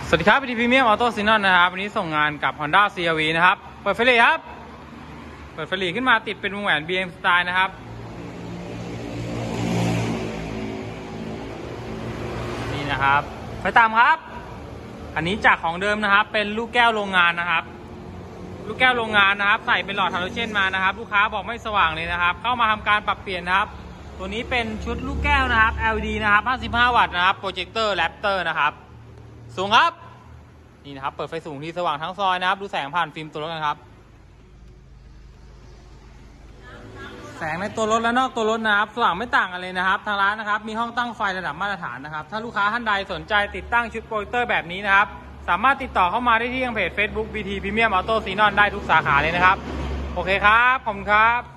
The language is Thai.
สวัสดีครับพีทีพรีเมียมออโต้ซีนอนนะครับวันนี้ส่งงานกับ Honda CR-V นะครับเปิดไฟเลี้ยวครับเปิดไฟเลี้ยวขึ้นมาติดเป็นวงแหวน BM Style นะครับนี่นะครับไฟตามครับอันนี้จากของเดิมนะครับเป็นลูกแก้วโรงงานนะครับลูกแก้วโรงงานนะครับใส่เป็นหลอดฮาโลเจนมานะครับลูกค้าบอกไม่สว่างเลยนะครับเข้ามาทำการปรับเปลี่ยนนะครับตัวนี้เป็นชุดลูกแก้วนะครับ LED นะครับ55 วัตต์นะครับโปรเจคเตอร์แรปเตอร์นะครับสูงครับนี่นะครับเปิดไฟสูงที่สว่างทั้งซอยนะครับดูแสงผ่านฟิล์มตัวรถกันครับแสงในตัวรถและนอกตัวรถนะครับสว่างไม่ต่างกันเลยนะครับทางร้านนะครับมีห้องตั้งไฟระดับมาตรฐานนะครับถ้าลูกค้าท่านใดสนใจติดตั้งชุดโปรเจคเตอร์แบบนี้นะครับสามารถติดต่อเข้ามาได้ที่ทางเพจ Facebook BT Premium Auto Xenon ได้ทุกสาขาเลยนะครับโอเคครับขอบคุณครับ